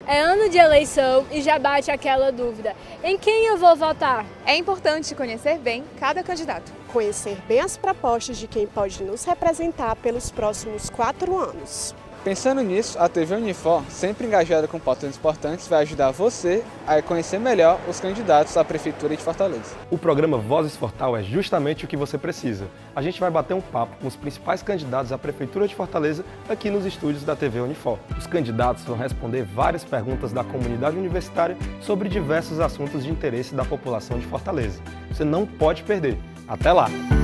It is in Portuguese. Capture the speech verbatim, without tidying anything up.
É ano de eleição e já bate aquela dúvida: em quem eu vou votar? É importante conhecer bem cada candidato. Conhecer bem as propostas de quem pode nos representar pelos próximos quatro anos. Pensando nisso, a T V Unifor, sempre engajada com pautas importantes, vai ajudar você a conhecer melhor os candidatos à Prefeitura de Fortaleza. O programa Vozes Fortal é justamente o que você precisa. A gente vai bater um papo com os principais candidatos à Prefeitura de Fortaleza aqui nos estúdios da T V Unifor. Os candidatos vão responder várias perguntas da comunidade universitária sobre diversos assuntos de interesse da população de Fortaleza. Você não pode perder. Até lá!